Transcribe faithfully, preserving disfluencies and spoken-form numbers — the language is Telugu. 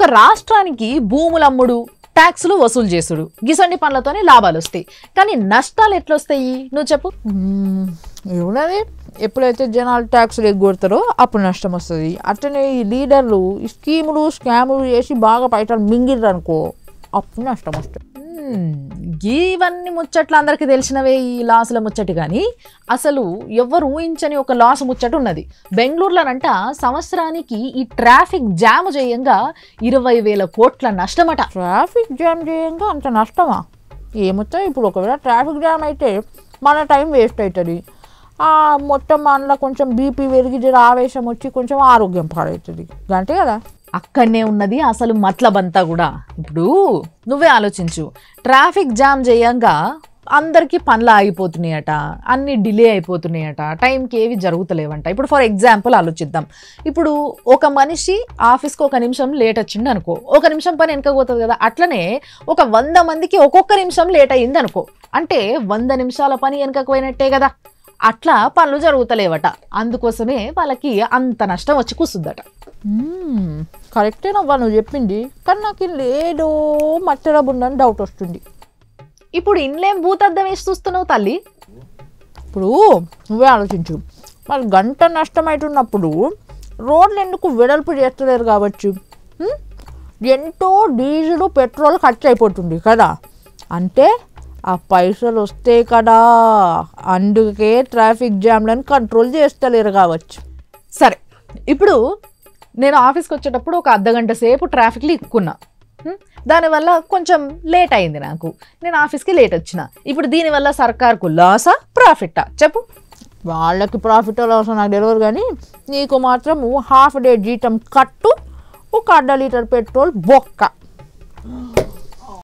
ఒక రాష్ట్రానికి భూములమ్ముడు ట్యాక్సులు వసూలు చేసుడు గిసండి పనులతోనే లాభాలు వస్తాయి కానీ నష్టాలు ఎట్లా వస్తాయి నువ్వు చెప్పు. ఏమున్నది ఎప్పుడైతే జనాలు ట్యాక్సులు ఎగ్గొడతారో అప్పుడు నష్టం వస్తుంది. అట్లనే ఈ లీడర్లు ఈ స్కీములు స్కాములు చేసి బాగా పైటలు మింగిర్రు అనుకో అప్పుడు నష్టం వస్తుంది. ఇవన్నీ ముచ్చట్లు అందరికీ తెలిసినవే ఈ లాసుల ముచ్చటి కానీ అసలు ఎవరు ఊహించని ఒక లాసు ముచ్చట ఉన్నది. బెంగళూరులోనంట సంవత్సరానికి ఈ ట్రాఫిక్ జామ్ చేయంగా ఇరవై వేల కోట్ల నష్టమట. ట్రాఫిక్ జామ్ చేయంగా అంత నష్టమా? ఏమొచ్చా ఇప్పుడు ఒకవేళ ట్రాఫిక్ జామ్ అయితే మన టైం వేస్ట్ అవుతుంది. మొత్తం మనలో కొంచెం బీపీ పెరిగి జర ఆవేశం వచ్చి కొంచెం ఆరోగ్యం పాడవుతుంది అంతే కదా. అక్కడనే ఉన్నది అసలు మతలబంతా కూడా. ఇప్పుడు నువ్వే ఆలోచించు, ట్రాఫిక్ జామ్ చేయంగా అందరికీ పనులు ఆగిపోతున్నాయట, అన్ని డిలే అయిపోతున్నాయట, టైంకి ఏవి జరుగుతలేవంట. ఇప్పుడు ఫర్ ఎగ్జాంపుల్ ఆలోచిద్దాం. ఇప్పుడు ఒక మనిషి ఆఫీస్కి ఒక నిమిషం లేట్ వచ్చింది అనుకో, ఒక నిమిషం పని వెనకపోతుంది కదా. అట్లనే ఒక వంద మందికి ఒక్కొక్క నిమిషం లేట్ అయ్యింది అనుకో, అంటే వంద నిమిషాల పని వెనకపోయినట్టే కదా. అట్లా పనులు జరుగుతలేవట, అందుకోసమే వాళ్ళకి అంత నష్టం వచ్చి కూర్చుందట. కరెక్టేనవ్వా నువ్వు చెప్పింది, కానీ నాకు లేదో మట్టెల బుందని డౌట్ వస్తుంది. ఇప్పుడు ఇన్లేం భూతద్దం వేసి చూస్తున్నావు తల్లి? ఇప్పుడు నువ్వే ఆలోచించు, మరి గంట నష్టం అవుతున్నప్పుడు రోడ్లు ఎందుకు వెడల్పు చేస్తలేరు కావచ్చు. ఎంతో డీజిల్ పెట్రోల్ ఖర్చు అయిపోతుంది కదా, అంటే ఆ పైసలు వస్తే కదా, అందుకే ట్రాఫిక్ జామ్లను కంట్రోల్ చేస్తలేరు కావచ్చు. సరే, ఇప్పుడు నేను ఆఫీస్కి వచ్చేటప్పుడు ఒక అర్ధగంట సేపు ట్రాఫిక్లో ఇక్కున్నా, దానివల్ల కొంచెం లేట్ అయింది నాకు, నేను ఆఫీస్కి లేట్ వచ్చిన. ఇప్పుడు దీనివల్ల సర్కార్కు లాసా ప్రాఫిటా చెప్పు? వాళ్ళకి ప్రాఫిట్ లాసా నాకు తెలియదు, కానీ నీకు మాత్రం హాఫ్ డే జీతం కట్టు, ఒక అర్ధ లీటర్ పెట్రోల్ బొక్క.